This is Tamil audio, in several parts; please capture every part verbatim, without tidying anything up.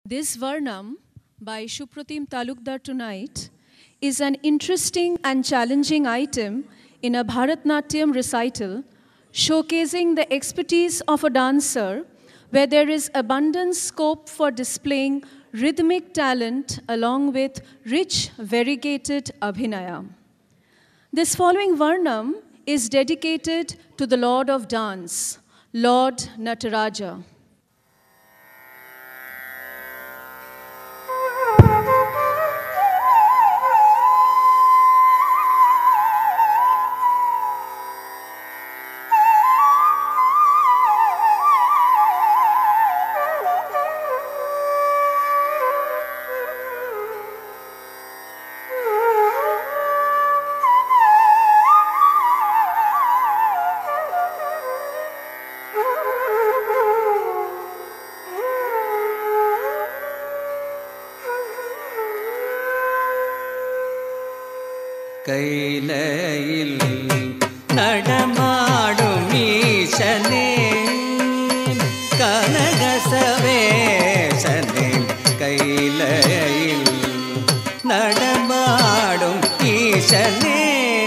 This Varnam by Supratim Talukder tonight is an interesting and challenging item in a Bharatnatyam recital, showcasing the expertise of a dancer where there is abundant scope for displaying rhythmic talent along with rich, variegated abhinaya. This following Varnam is dedicated to the Lord of Dance, Lord Nataraja. கைலையில் நடமாடும் ஈசனே கனகசவேசனே கைலையில் நடமாடும் ஈசனே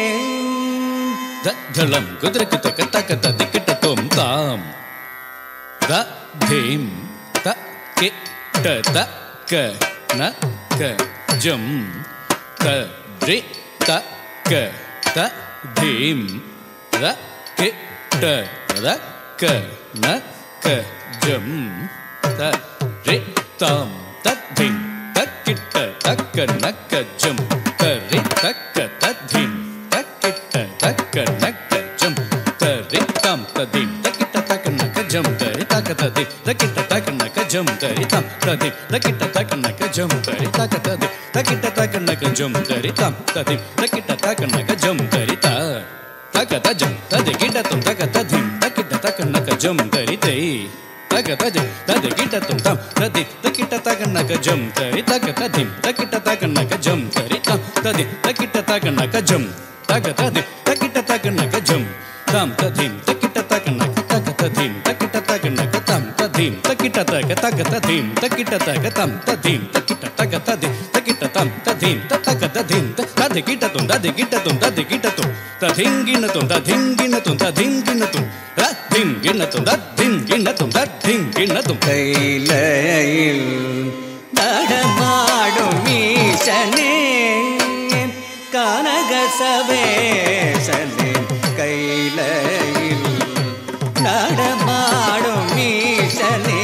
தலம் குதிரைக்கு தக்க தக்க ததிக்கிட்ட தொம் தாம் த தீம் த கிட்ட த க ந க ஜம் த ரி த க த தீம் ர கிட்ட ர க ந க ஜம் த ரி தாம் த தீம் த கிட்ட த க ந க ஜம் த ரி த க த தீம் த கிட்ட த க ந க ஜம் த ரி தாம் த தீம் த கிட்ட த க ந க ஜம் த ரி த க த தீம் த கிட்ட த க ந க ஜம் த ரி தாம் த தீம் த கிட்ட த க ந க ஜம் த ரி த க த தீம் த கிட்ட த க ந க ஜம் த ரி தாம் த தீம் த கிட்ட த க ந க ஜம் த ரி த த க த ஜம் த தி கிட்ட தும் த க த தீம் த கிட்ட த க ந க ஜம் த ரி தை த க த ஜம் த தி கிட்ட தும் தாம் த தி த கிட்ட த க ந க ஜம் த ரி த க த தீம் த கிட்ட த க ந க ஜம் த ரி தாம் த தி த கிட்ட த க ந க ஜம் த க த தி த கிட்ட த க ந க ஜம் தாம் த தீம் த கிட்ட த க ந க த க த தீம் த கிட்ட த க ந க தாம் த தீம் த கிட்ட த க த க த தீம் த கிட்ட த க தாம் த தீம் த கிட்ட த க த தி த கிட்ட தாம் த தீம் த த க த தீம் த தி கிட்ட தும் த தி கிட்ட தும் த தி கிட்ட தும் த திங்கின தும் த திங்கின தும் த திங்கின தும் ர திங்கின தும் த திங்கின தும் த திங்கின தும் கைலையில் நடமாடும் ஈசனே கனகசவேசனே கைலையில் நடமாடும் ஈசனே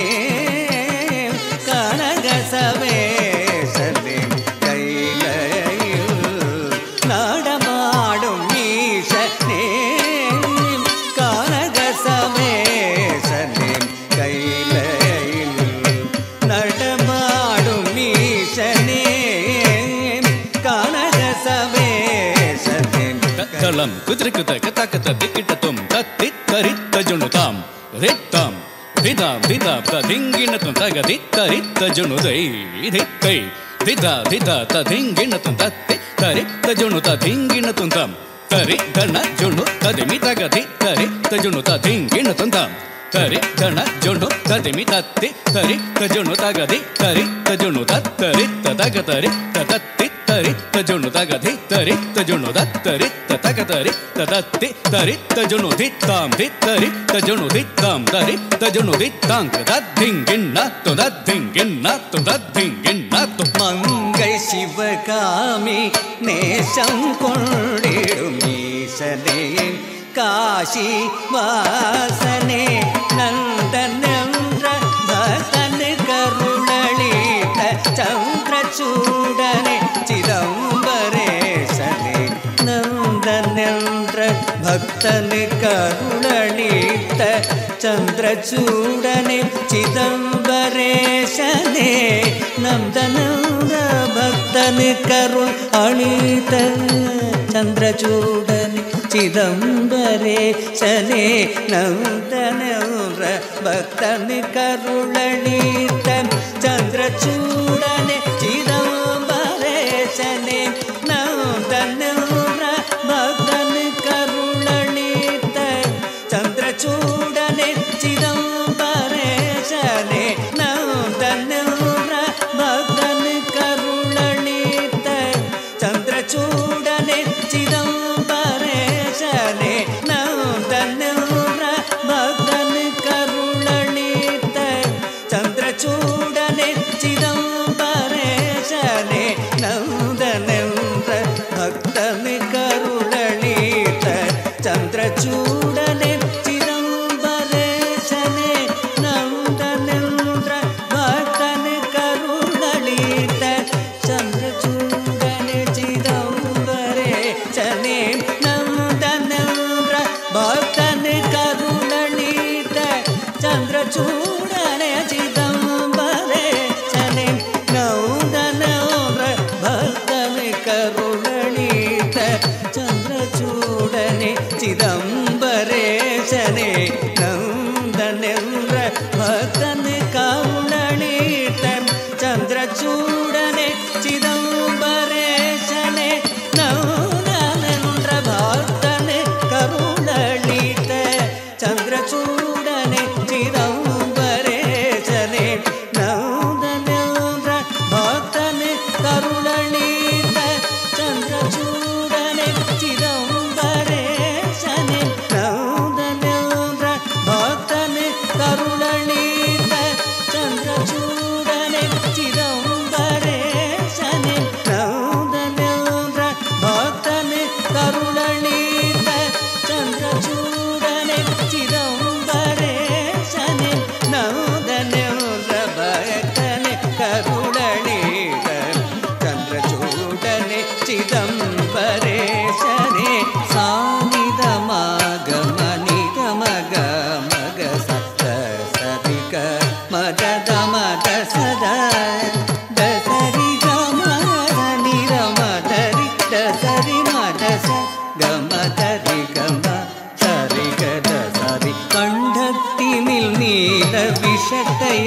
கனகசவேசனே கைலையில் நடமாடும் ஈசனே கனகசவேசனே கைலையில் நடமாடும் ஈசனே கனகசவேசனே தலம் குதிரைக்கு தக்க தக்க ததி கிட்ட தும் தத்தி தரி தஜுணு தாம் ரித்தாம் விதா விதா ததிங்கின தும் தக தி தரி தஜுணு தை ரித்தை விதா விதா ததிங்கின தும் தத்தி தரி தஜுணு ததிங்கின தும் தாம் தரி தன ஜுணு ததிமி தக தி தரி தஜுணு ததிங்கின தும் தாம் தரி தன ஜுணு ததிமி தத்தி தரி தஜுணு தக தி தரி தஜுணு தத்தரி ததக தரி ததத்தி தரி தஜுணு தக தி தரி தஜுணு தத்தரி ததக தரி ததத்தி தரி தஜுணு தித்தாம் தித்தரி தஜுணு தித்தாம் தரி தஜுணு தித்தாங் தத்திங்கின்ன து தத்திங்கின்ன து தத்திங்கின்ன து மங்கை சிவகாமி நேசம் கொண்டிடும் ஈசனே காசி வாசனே நந்தனன்ற பக்தனு கருணளித்த சந்திரசூடனே சிதம்பரேசனே நந்தனன்ற பக்தனு கருணளித்த சந்திரசூடனே சிதம்பரேசனே நந்தனந்த பக்தனு கருண் அளித்த சந்திரசூடனே சிதம்பரேசனே நந்தனன்ற பக்தனு கருணளித்த சந்திரசூடனே சிதம்பரேசனே நந்தனன்ற பக்தனு கருணளித்த சந்திரசூடனே சிதம்பரேசனே நந்தனன்ற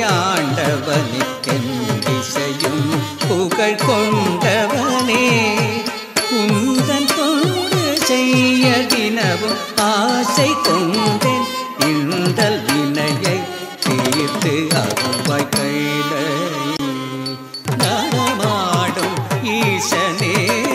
ஆண்டவனுக்கென் திசையும் புகழ் கொண்டவனே உந்தன் தொண்டு செய்ய தினமும் ஆசை கொண்டேன் இந்தல் வினையை தீர்த்து அருள்வாய் கையிலை நடமாடும் ஈசனே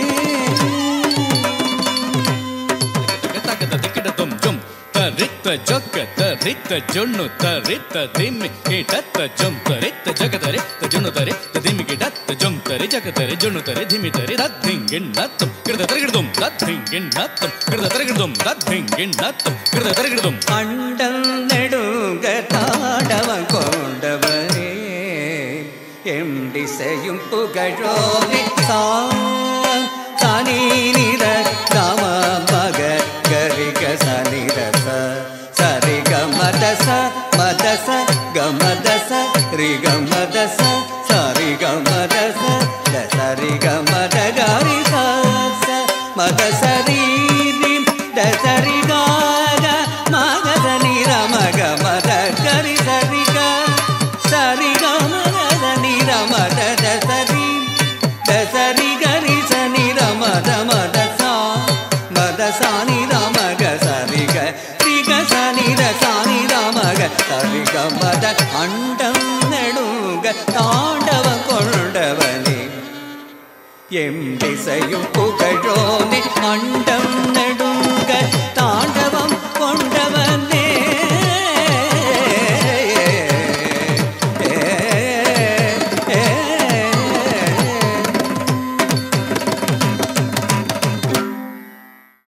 Tarita joka tarita jonnu tarita dimi kitatta jom tarita jaga tarita jonnu tarita dimi kitatta jom tarita jaga tarita jonnu tarita dimi tarita thingin nattum kirda tarigidum thingin nattum kirda tarigidum thingin nattum kirda tarigidum அண்டம் நெடுங்க தாடவன் கொண்டவனே எம் திசையும் புகழோனே சா சனி நிர ராம மக கரிக சனிர சரி கமதச மதச கமதச ரி கமதச சரி கமதச சரி கமத கரி ச மதசரி தசரி காக மகத நிர மக மத கரி சரி க சரி கமத நிர மத தசரி தசரி கரி சனி ரமத மத சா மத சானி ரமக சரி க ரி க சனி ர சானி ரமக சரி க மத அண்டம் நெடுங்க தாண்டவ கொண்டவனே எம் திசையும் புகழோனே அண்ட